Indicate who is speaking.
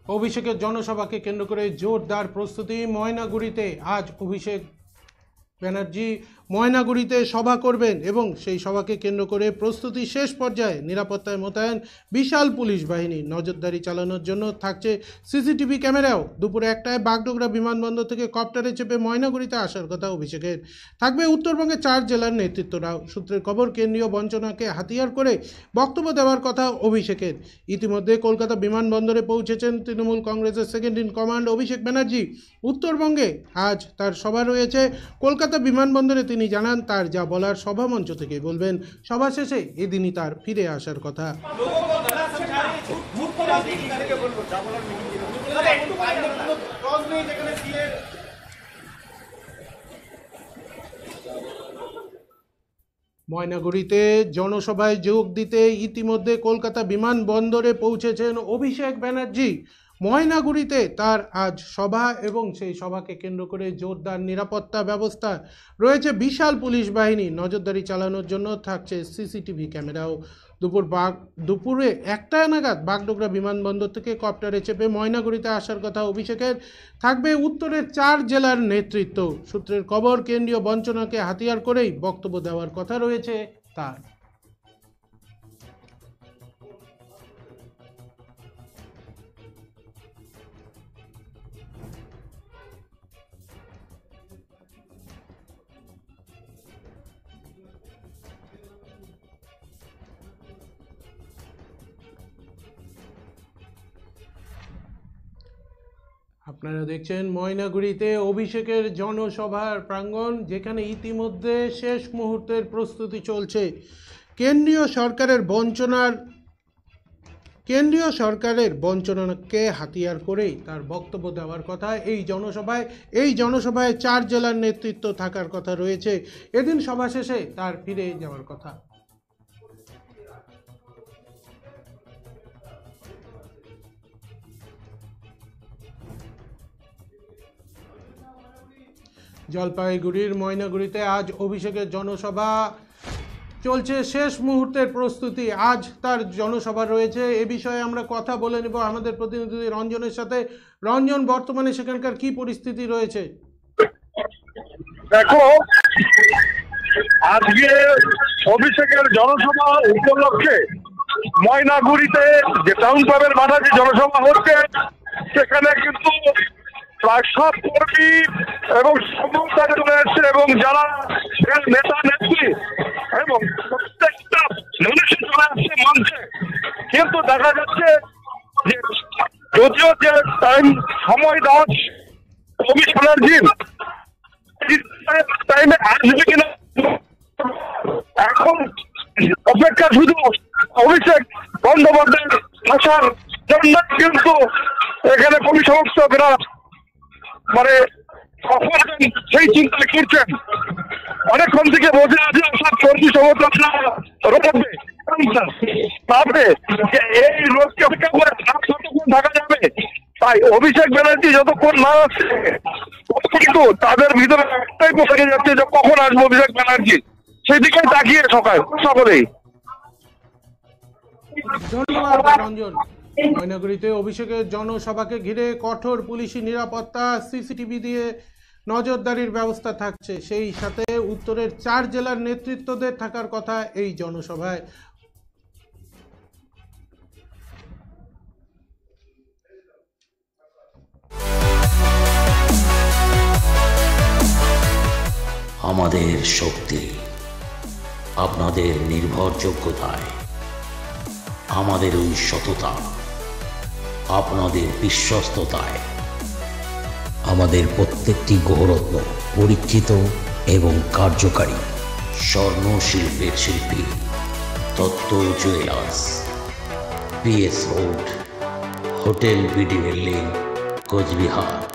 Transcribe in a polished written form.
Speaker 1: অভিষেকের জনসভাকে কেন্দ্র করে জোরদার প্রস্তুতি। ময়নাগুড়িতে আজ অভিষেক ব্যানার্জি ময়নাগুড়িতে সভা করবেন এবং সেই সভাকে কেন্দ্র করে প্রস্তুতি শেষ পর্যায়ে। নিরাপত্তায় মোতায়েন বিশাল পুলিশ বাহিনী। নজরদারি চালানোর জন্য থাকছে সিসিটিভি ক্যামেরাও। দুপুরে 1টায় বাগডোগরা বিমানবন্দর থেকে কপ্টারে চেপে ময়নাগুড়িতে আসার কথা অভিষেকের। থাকবে উত্তরবঙ্গের 4 জেলার নেতৃত্বরাও। সূত্রের খবর, কেন্দ্রীয় বঞ্চনাকে হাতিয়ার করে বক্তব্য দেওয়ার কথা অভিষেকের। ইতিমধ্যে কলকাতা বিমানবন্দরে পৌঁছেছেন তৃণমূল কংগ্রেসের second in command Abhishek Banerjee. উত্তরবঙ্গে আজ তার সভা রয়েছে। কলকাতা বিমানবন্দরে তিনি জানান, তার যা বলার সভামঞ্চ থেকেই বলবেন। সভা শেষে এদিনই তার ফিরে আসার কথা। ময়নাগুড়িতে জনসভায় যোগ দিতে ইতিমধ্যে কলকাতা বিমানবন্দরে পৌঁছেছেন অভিষেক ব্যানার্জি। ময়নাগুড়িতে তার আজ সভা এবং সেই সভাকে কেন্দ্র করে জোরদার নিরাপত্তা ব্যবস্থা রয়েছে। বিশাল পুলিশ বাহিনী। নজরদারি চালানোর জন্য থাকছে সিসিটিভি ক্যামেরাও। দুপুরে 1টা নাগাদ বাগডোগরা বিমানবন্দর থেকে কপ্টারে চেপে ময়নাগুড়িতে আসার কথা অভিষেকের। থাকবে উত্তরের 4 জেলার নেতৃত্ব। সূত্রের খবর, কেন্দ্রীয় বঞ্চনাকে হাতিয়ার করেই বক্তব্য দেওয়ার কথা রয়েছে তার। আপনারা দেখছেন ময়নাগুড়িতে অভিষেকের জনসভার প্রাঙ্গণ, যেখানে ইতিমধ্যে শেষ মুহূর্তের প্রস্তুতি চলছে। কেন্দ্রীয় সরকারের বঞ্চনাকে হাতিয়ার করেই তার বক্তব্য দেওয়ার কথা এই জনসভায় 4 জেলার নেতৃত্ব থাকার কথা রয়েছে। এদিন সভা শেষে তার ফিরে যাওয়ার কথা। জলপাইগুড়ির ময়নাগুড়িতে আজ অভিষেকের জনসভা চলছে। শেষ মুহূর্তের প্রস্তুতি। আজ তার জনসভা রয়েছে। এ বিষয়ে আমরা কথা বলে নেব আমাদের প্রতিনিধি রঞ্জনের সাথে। রঞ্জন, বর্তমানে সেখানকার কি পরিস্থিতি রয়েছে?
Speaker 2: দেখো, আজকে অভিষেকের জনসভা উপলক্ষে ময়নাগুড়িতে যে টাউন ক্লাবের মাঠে যে জনসভা হচ্ছে, সেখানে কিন্তু প্রায় সব কর্মী এবং সমর্থক চলে এসছে এবং যারা নেতা নেত্রী এবং প্রত্যেকটা মানুষ চলে আসছে মঞ্চে। কিন্তু দেখা যাচ্ছে যে যদিও যে সময় দেওয়া অভিষেক ব্যানার্জির টাইমে আসবে কিনা এখন অপেক্ষা শুধু অভিষেক বন্দ্যোপাধ্যায়ের আসার জন্য। কিন্তু এখানে কর্মী সমর্থকরা সেই চিন্তা করছেন। অনেকক্ষণ থেকে বসে আছে সব কর্মী সমর্থকরা রোধবে ভাববে যে এই রোধকে অপেক্ষা করে কতক্ষণ থাকা যাবে। তাই অভিষেক ব্যানার্জি যতক্ষণ না আসছে কিন্তু তাদের ভিতরে একটাই পোশাকে যাচ্ছে যে কখন আসবে অভিষেক ব্যানার্জি, সেদিকে তাকিয়ে সকলেই।
Speaker 1: ধন্যবাদ রঞ্জন। ময়নাগুড়িতে অভিষেকের জনসভাকে ঘিরে কঠোর পুলিশি নিরাপত্তা, সিসিটিভি দিয়ে নজরদারির ব্যবস্থা থাকছে। সেই সাথে উত্তরের 4 জেলার নেতৃত্বদের থাকার কথা এই জনসভায়।
Speaker 3: আমাদের শক্তি আপনাদের নির্ভরযোগ্যতায়, আমাদের ওই সততা আপনাদের বিশ্বস্ততায়, আমাদের প্রত্যেকটি গৌরত্ন পরীক্ষিত এবং কার্যকারী। স্বর্ণ শিল্পের শিল্পী Dutta jewellers, PS road, hotel BD building, Cooch Behar.